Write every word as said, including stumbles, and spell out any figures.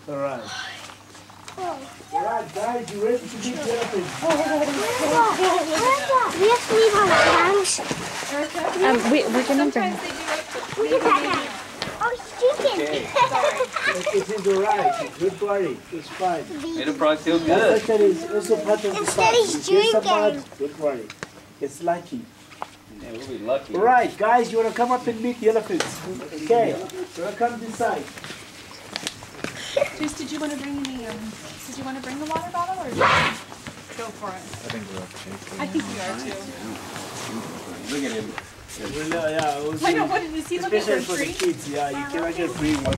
All right. All right, guys, you ready to meet the elephant? We have to leave our hands. Um, we, we're gonna bring. Look at that. Oh, it's chicken. Okay. It is all right. Don't worry. It's fine. It'll probably feel The good. elephant is also part of the Instead park. he's In case of drinking. bad, don't worry. It's lucky. Yeah, we'll be lucky. All right, guys, you want to come up and meet the elephants? Okay. You want to come this side? Juice, did you want to bring any, um, did you want to bring the water bottle or go for it? I think we're okay. I think we are too. Look at him. Well, yeah, also, I know, what did you see? Look at especially her for the tree. kids, yeah, you cannot get free water.